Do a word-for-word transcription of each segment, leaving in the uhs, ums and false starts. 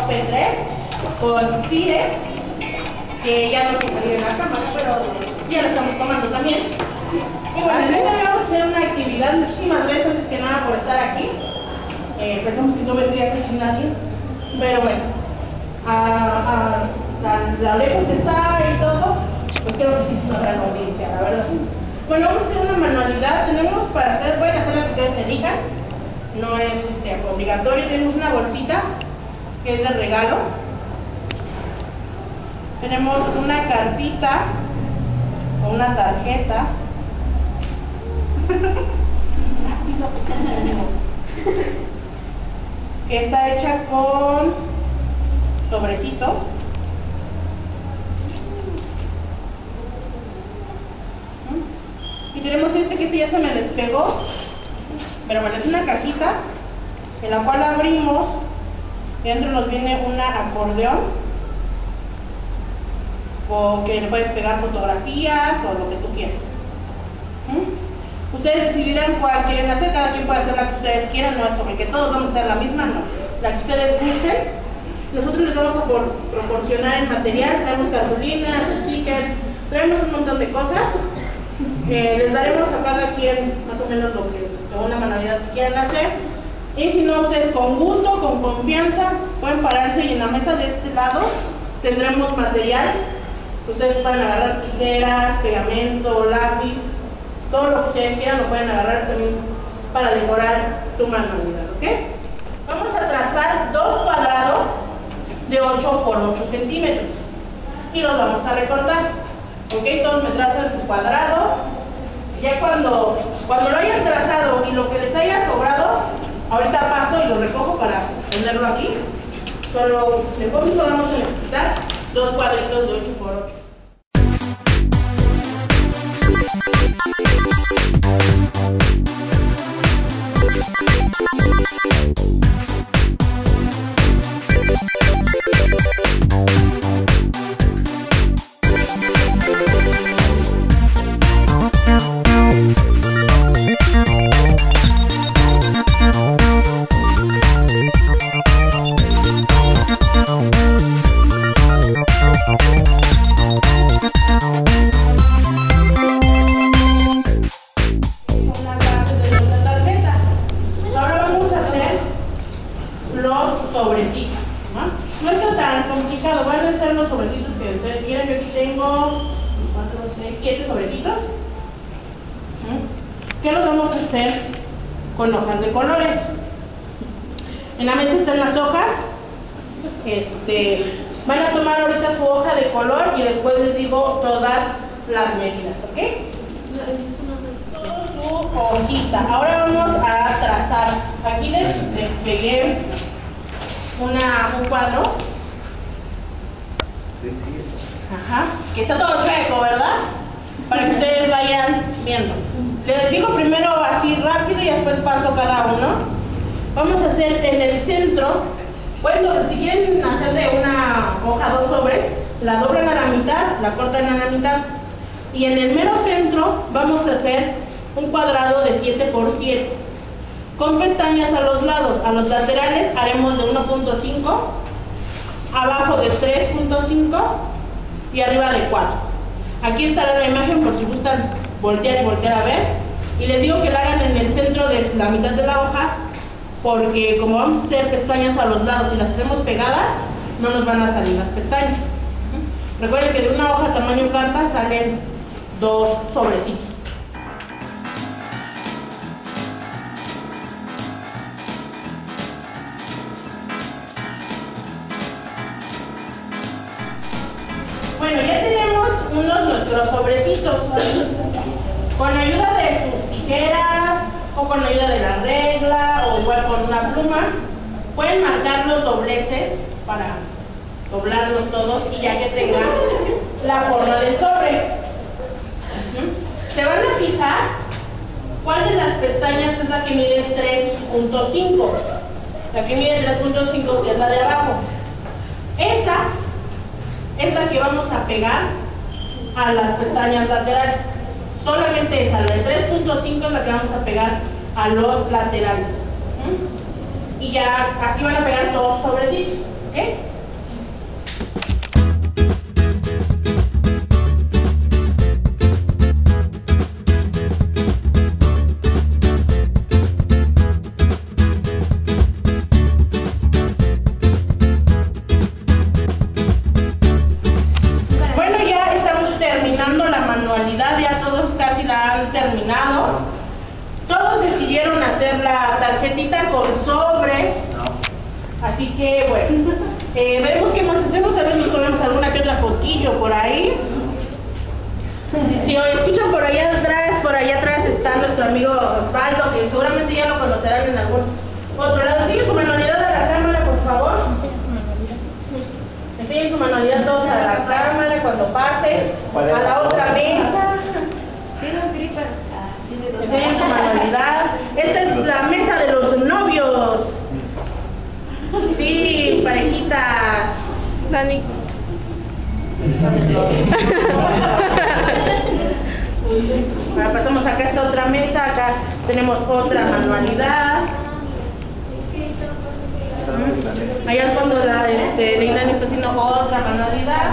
P tres con C I E, que ya no puede salir en la cámara, pero ya lo estamos tomando también. Y bueno, el día de hoy vamos a hacer una actividad. Muchísimas gracias antes que nada por estar aquí. Eh, pensamos que no vendría casi nadie, pero bueno, a, a, a la lejos que está y todo, pues creo que sí es una gran audiencia, la verdad. Bueno, vamos a hacer una manualidad. Tenemos para hacer, pueden hacer la que ustedes elijan, no es este, obligatorio. Tenemos una bolsita que es de regalo. Tenemos una cartita o una tarjeta. Que está hecha con sobrecitos. Y tenemos este que este ya se me despegó, pero bueno, es una cajita en la cual abrimos y dentro nos viene un acordeón, o que le puedes pegar fotografías o lo que tú quieras. ¿Mm? Ustedes decidirán cuál quieren hacer, cada quien puede hacer la que ustedes quieran, no es sobre que todos vamos a hacer la misma, no, la que ustedes gusten. Nosotros les vamos a por, proporcionar el material, traemos cartulinas, stickers, traemos un montón de cosas. Eh, les daremos a cada quien más o menos lo que, según la manualidad que quieran hacer. Y si no, ustedes con gusto, con confianza, pueden pararse y en la mesa de este lado tendremos material. Ustedes pueden agarrar tijeras, pegamento, lápiz, todo lo que ustedes quieran lo pueden agarrar también para decorar su manualidad, ¿ok? Vamos a trazar dos cuadrados de ocho por ocho centímetros y los vamos a recortar, ¿ok? Todos me trazan su cuadrado. Ya cuando, cuando lo hayan trazado y lo que les haya sobrado, ahorita paso y lo recojo para ponerlo aquí. Pero de comienzo vamos a necesitar dos cuadritos de ocho por ocho. Sobrecitos, ¿no? No está tan complicado, van a ser los sobrecitos que ustedes quieran. Yo aquí tengo cuatro, seis, siete sobrecitos. ¿Qué los vamos a hacer con hojas de colores? En la mesa están las hojas. Este, van a tomar ahorita su hoja de color y después les digo todas las medidas, ¿ok? Su hojita. Ahora vamos a trazar. Aquí les, les pegué Una, un cuadro. Ajá, que está todo chueco, ¿verdad? Para que ustedes vayan viendo. Les digo primero así rápido y después paso cada uno. Vamos a hacer en el centro. Bueno, si quieren hacer de una hoja dos sobres, la doblan a la mitad, la cortan a la mitad. Y en el mero centro vamos a hacer un cuadrado de siete por siete. Con pestañas a los lados. A los laterales haremos de uno punto cinco, abajo de tres punto cinco y arriba de cuatro. Aquí estará la imagen por si gustan voltear y voltear a ver. Y les digo que la hagan en el centro de la mitad de la hoja, porque como vamos a hacer pestañas a los lados y las hacemos pegadas, no nos van a salir las pestañas. Recuerden que de una hoja tamaño carta salen dos sobrecitos. Bueno, ya tenemos unos nuestros sobrecitos. Con ayuda de sus tijeras o con ayuda de la regla o igual con una pluma, pueden marcar los dobleces para doblarlos todos y ya que tengan la forma del sobre. Se van a fijar cuál de las pestañas es la que mide tres punto cinco. La que mide tres punto cinco, que es la de abajo. Esa es la que vamos a pegar a las pestañas laterales. Solamente esa, la de tres punto cinco es la que vamos a pegar a los laterales. ¿Mm? Y ya así van a pegar todos sobrecitos, ¿ok? ¿Ok? Bueno, ya estamos terminando la manualidad, ya todos casi la han terminado. Todos decidieron hacer la tarjetita con sobres. Así que bueno, eh, veremos qué más hacemos, tal vez nos tomemos alguna que otra fotillo por ahí. Si os escuchan por allá atrás, por allá atrás está nuestro amigo Osvaldo, que seguramente ya lo conocerán en algún otro lado. Sigue su manualidad a la cámara, por favor. Enseñen su manualidad todos a la cámara cuando pase a la otra mesa. Enseñen su manualidad. Esta es la mesa de los novios. Sí, parejitas. Dani. Ahora pasamos acá a esta otra mesa. Acá tenemos otra manualidad. Allá al fondo la este, Leilani está haciendo otra manualidad.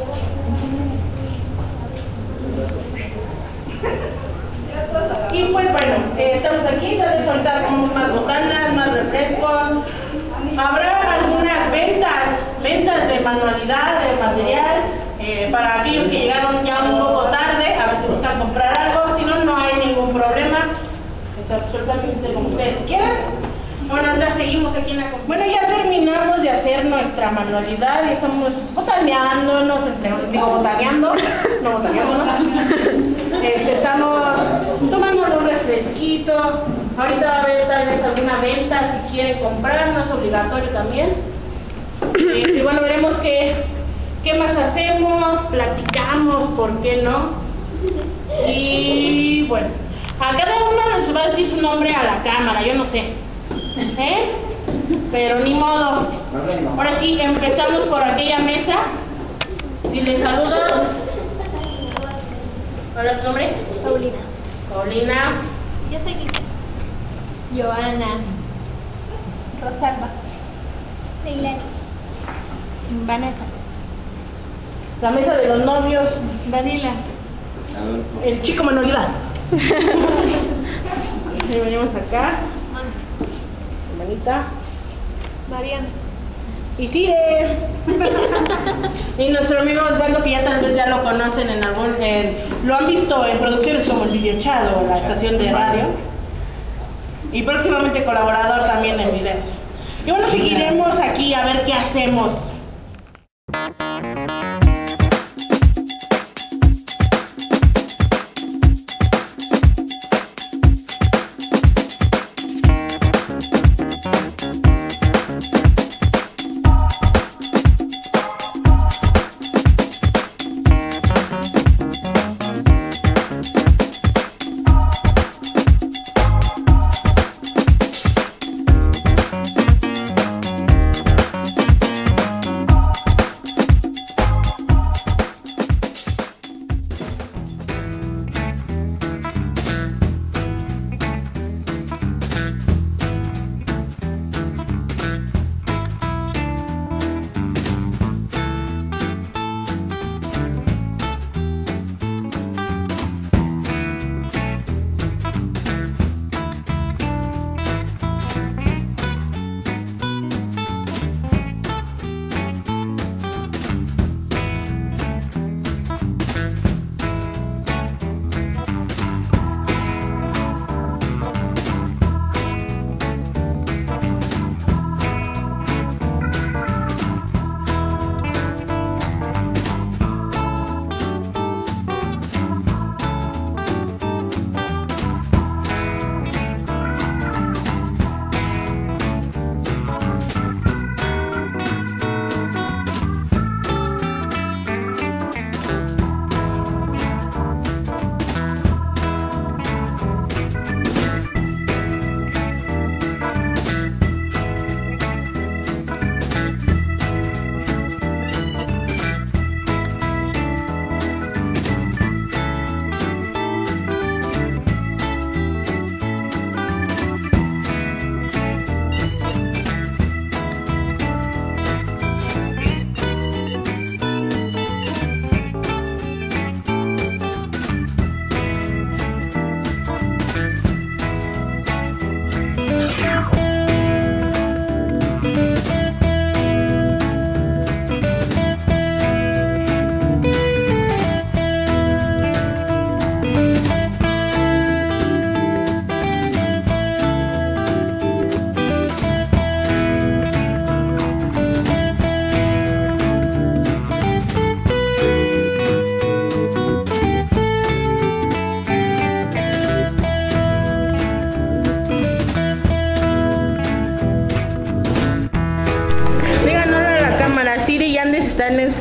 Y pues bueno, eh, estamos aquí, tal vez ahorita tenemos más botanas, más refrescos. Habrá algunas ventas, ventas de manualidad, de material, eh, para aquellos que llegaron ya un poco tarde, a ver si buscan comprar algo. Si no, no hay ningún problema, es absolutamente como ustedes quieran. Bueno, ahorita seguimos aquí en la... Bueno, ya terminamos de hacer nuestra manualidad y estamos botaneándonos, entre... digo botaneando, no botaneándonos. Este, estamos tomando un refresquito. Ahorita va a haber tal vez alguna venta si quieren comprar, no es obligatorio también. Y, y bueno, veremos qué, qué más hacemos, platicamos, ¿por qué no? Y bueno, a cada uno nos va a decir su nombre a la cámara, yo no sé. ¿Eh? Pero ni modo. Ahora sí, empezamos por aquella mesa. Y les saludo. ¿Cuál es tu nombre? Paulina. Paulina. Yo soy Gisela. Joana. Rosalba. Leilani. Vanessa. La mesa de los novios. Daniela. El chico manualidad. Y venimos acá. Hermanita. Mariana. Y sigue. Y nuestro amigo Osvaldo, que ya tal vez ya lo conocen en algún, en, lo han visto en producciones como El Videochado, la estación de radio, y próximamente colaborador también en videos. Y bueno, seguiremos aquí a ver qué hacemos.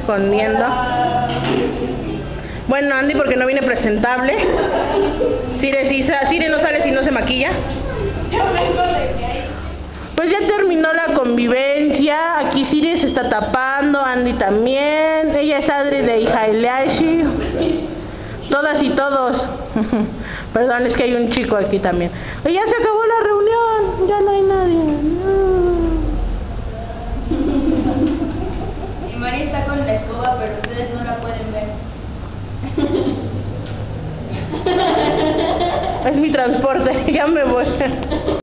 escondiendo. Bueno, Andy porque no viene presentable. Sire, sí, Sire no sale si no se maquilla. Pues ya terminó la convivencia. Aquí Sire se está tapando, Andy también. Ella es Adri de Ihaileashi. Todas y todos. Perdón, es que hay un chico aquí también. Ya se acabó la reunión. Ya no hay nadie. Y María está con la escoba, pero ustedes no la pueden ver. Es mi transporte. Ya me voy.